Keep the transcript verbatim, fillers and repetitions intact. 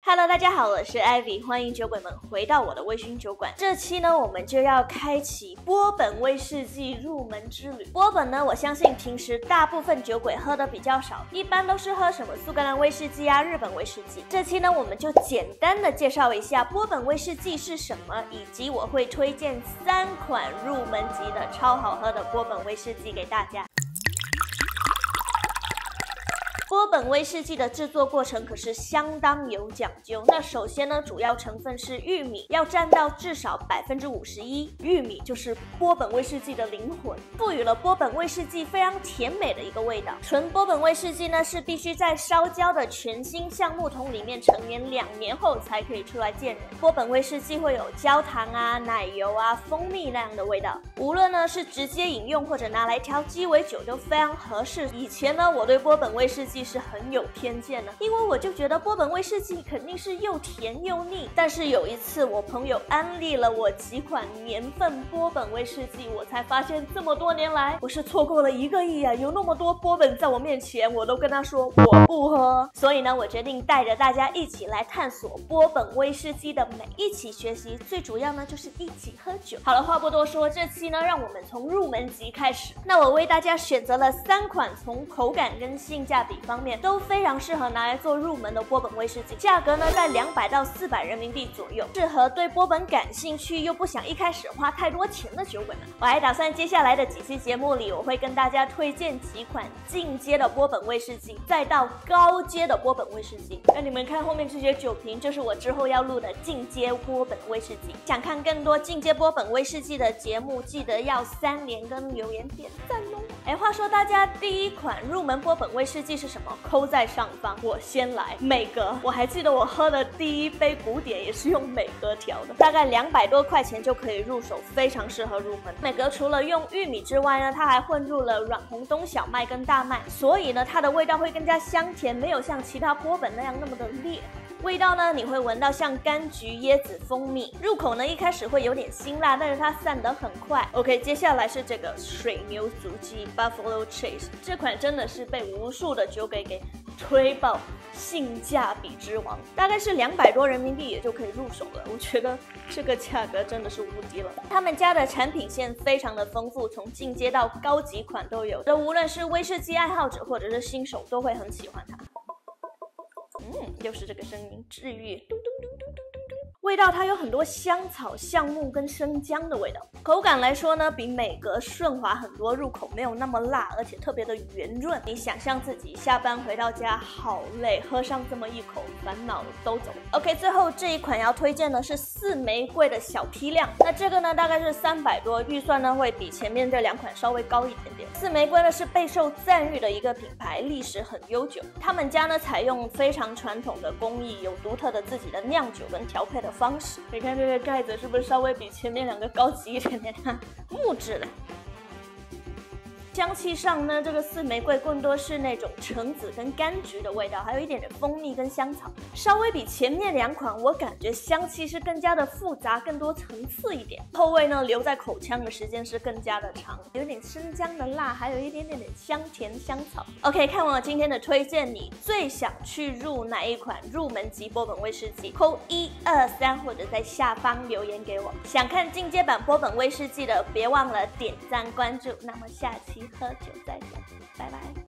Hello， 大家好，我是 Ivy， 欢迎酒鬼们回到我的微醺酒馆。这期呢，我们就要开启波本威士忌入门之旅。波本呢，我相信平时大部分酒鬼喝的比较少，一般都是喝什么苏格兰威士忌啊、日本威士忌。这期呢，我们就简单的介绍一下波本威士忌是什么，以及我会推荐三款入门级的超好喝的波本威士忌给大家。波本威士忌的制作过程可是相当有讲究。那首先呢，主要成分是玉米，要占到至少百分之五十一。玉米就是波本威士忌的灵魂，赋予了波本威士忌非常甜美的一个味道。纯波本威士忌呢，是必须在烧焦的全新橡木桶里面陈年两年后才可以出来见人。波本威士忌会有焦糖啊、奶油啊、蜂蜜那样的味道，无论呢是直接饮用或者拿来调鸡尾酒都非常合适。以前呢，我对波本威士忌是很有偏见的，因为我就觉得波本威士忌肯定是又甜又腻。但是有一次我朋友安利了我几款年份波本威士忌，我才发现这么多年来我是错过了一个亿啊！有那么多波本在我面前，我都跟他说我不喝。所以呢，我决定带着大家一起来探索波本威士忌的美，一起学习，最主要呢就是一起喝酒。好了，话不多说，这期呢让我们从入门级开始。那我为大家选择了三款从口感跟性价比方面都非常适合拿来做入门的波本威士忌，价格呢在两百到四百人民币左右，适合对波本感兴趣又不想一开始花太多钱的酒鬼们。我还打算接下来的几期节目里，我会跟大家推荐几款进阶的波本威士忌，再到高阶的波本威士忌。那你们看后面这些酒瓶，就是我之后要录的进阶波本威士忌。想看更多进阶波本威士忌的节目，记得要三连跟留言点赞哦。哎，话说大家第一款入门波本威士忌是什么？扣在上方，我先来美格。我还记得我喝的第一杯古典也是用美格调的，大概两百多块钱就可以入手，非常适合入门。美格除了用玉米之外呢，它还混入了软红冬小麦跟大麦，所以呢它的味道会更加香甜，没有像其他波本那样那么的烈。味道呢，你会闻到像柑橘、椰子、蜂蜜，入口呢一开始会有点辛辣，但是它散得很快。OK， 接下来是这个水牛足迹 Buffalo Trace， 这款真的是被无数的酒鬼给推爆，性价比之王，大概是两百多人民币也就可以入手了。我觉得这个价格真的是无敌了。他们家的产品线非常的丰富，从进阶到高级款都有，无论是威士忌爱好者或者是新手都会很喜欢它。嗯，又是这个声音，治愈。嘟嘟嘟嘟嘟嘟嘟。味道它有很多香草、橡木跟生姜的味道。口感来说呢，比美格顺滑很多，入口没有那么辣，而且特别的圆润。你想象自己下班回到家好累，喝上这么一口，烦恼都走。OK， 最后这一款要推荐的是四玫瑰的小批量，那这个呢大概是三百多，预算呢会比前面这两款稍微高一点点。四玫瑰呢是备受赞誉的一个品牌，历史很悠久。他们家呢采用非常传统的工艺，有独特的自己的酿酒跟调配的方式。你看这个盖子是不是稍微比前面两个高级一点点？木质的。香气上呢，这个四玫瑰更多是那种橙子跟柑橘的味道，还有一点点蜂蜜跟香草，稍微比前面两款我感觉香气是更加的复杂，更多层次一点。后味呢留在口腔的时间是更加的长，有点生姜的辣，还有一点点的香甜香草。OK， 看完我今天的推荐，你最想去入哪一款入门级波本威士忌？扣一二三或者在下方留言给我。想看进阶版波本威士忌的，别忘了点赞关注。那么下期喝酒再见，拜拜。